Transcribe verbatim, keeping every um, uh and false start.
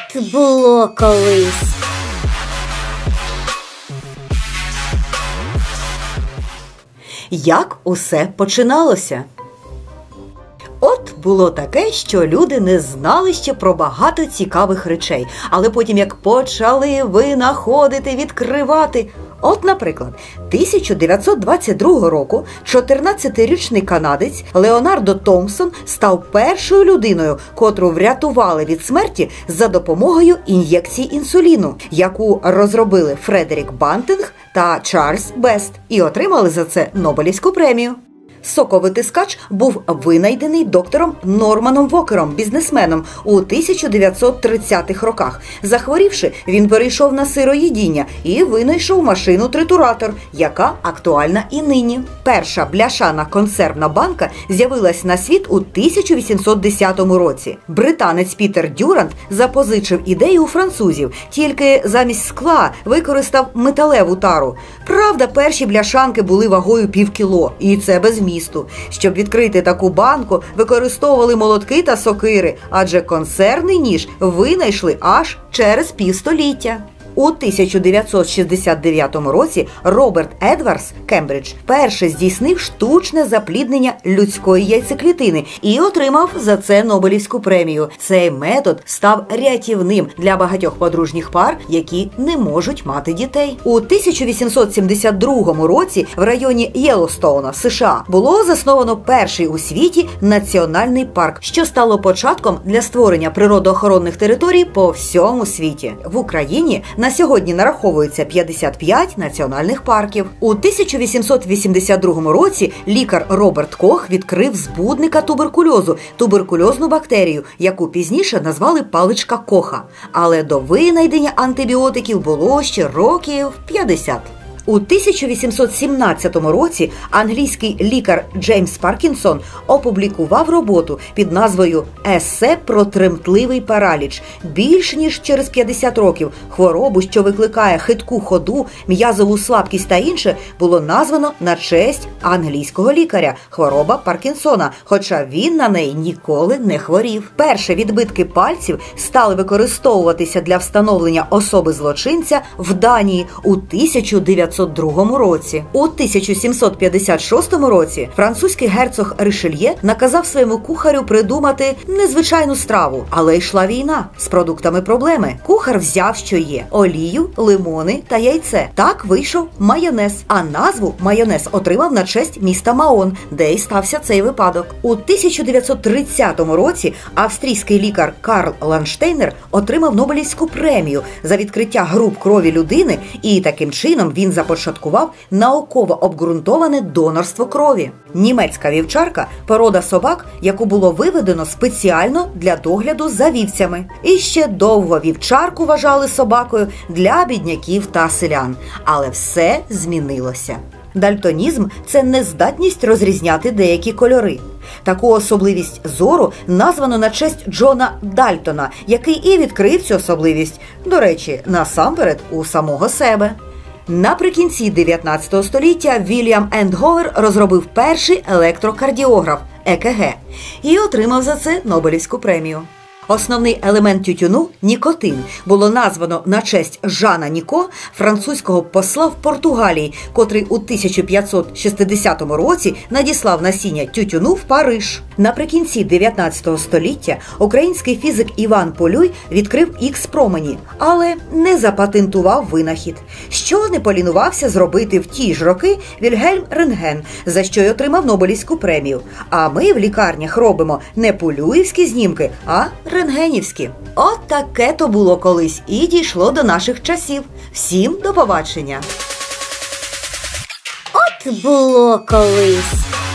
От було колись. Як усе починалося? От було таке, що люди не знали ще про багато цікавих речей, але потім як почали винаходити, відкривати. От, наприклад, тисяча дев'ятсот двадцять другого року чотирнадцятирічний канадець Леонардо Томпсон став першою людиною, котру врятували від смерті за допомогою ін'єкції інсуліну, яку розробили Фредерік Бантинг та Чарльз Бест і отримали за це Нобелівську премію. Соковитискач був винайдений доктором Норманом Вокером, бізнесменом, у тисяча дев'ятсот тридцятих роках. Захворівши, він перейшов на сироїдіння і винайшов машину-тритуратор, яка актуальна і нині. Перша бляшана консервна банка з'явилась на світ у тисяча вісімсот десятому році. Британець Пітер Дюрант запозичив ідею у французів, тільки замість скла використав металеву тару. Правда, перші бляшанки були вагою півкіло, і це без місту. Щоб відкрити таку банку, використовували молотки та сокири, адже консервний ніж винайшли аж через півстоліття. У тисяча дев'ятсот шістдесят дев'ятому році Роберт Едвардс, Кембридж, перше здійснив штучне запліднення людської яйцеклітини і отримав за це Нобелівську премію. Цей метод став рятівним для багатьох подружніх пар, які не можуть мати дітей. У тисяча вісімсот сімдесят другому році в районі Єллоустоуна, США, було засновано перший у світі національний парк, що стало початком для створення природоохоронних територій по всьому світі. В Україні на сьогодні нараховується п'ятдесят п'ять національних парків. У тисяча вісімсот вісімдесят другому році лікар Роберт Кох відкрив збудника туберкульозу – туберкульозну бактерію, яку пізніше назвали паличка Коха. Але до винайдення антибіотиків було ще років п'ятдесят. У тисяча вісімсот сімнадцятому році англійський лікар Джеймс Паркінсон опублікував роботу під назвою «Есе про тремтливий параліч». Більш ніж через п'ятдесят років хворобу, що викликає хитку ходу, м'язову слабкість та інше, було названо на честь англійського лікаря – хвороба Паркінсона, хоча він на неї ніколи не хворів. Перші відбитки пальців стали використовуватися для встановлення особи злочинця в Данії у тисяча дев'ятсот другому році. У тисяча сімсот п'ятдесят шостому році французький герцог Ришельє наказав своєму кухарю придумати незвичайну страву, але йшла війна. З продуктами проблеми. Кухар взяв, що є – олію, лимони та яйце. Так вийшов майонез, а назву майонез отримав на честь міста Маон, де й стався цей випадок. У тисяча дев'ятсот тридцятому році австрійський лікар Карл Ланштейнер отримав Нобелівську премію за відкриття груп крові людини, і таким чином він започаткував науково обґрунтоване донорство крові. Німецька вівчарка – порода собак, яку було виведено спеціально для догляду за вівцями. І ще довго вівчарку вважали собакою для бідняків та селян. Але все змінилося. Дальтонізм – це нездатність розрізняти деякі кольори. Таку особливість зору названо на честь Джона Дальтона, який і відкрив цю особливість, до речі, насамперед у самого себе. Наприкінці дев'ятнадцятого століття Вільям Ендговер розробив перший електрокардіограф – Е Ке Ге і отримав за це Нобелівську премію. Основний елемент тютюну – нікотин. Було названо на честь Жана Ніко, французького посла в Португалії, котрий у тисяча п'ятсот шістдесятому році надіслав насіння тютюну в Париж. Наприкінці дев'ятнадцятого століття український фізик Іван Полюй відкрив ікс-промені, але не запатентував винахід, що не полінувався зробити в ті ж роки Вільгельм Рентген, за що й отримав Нобелівську премію. А ми в лікарнях робимо не полюївські знімки, а рентгенівські. От таке то було колись і дійшло до наших часів. Всім до побачення! От було колись.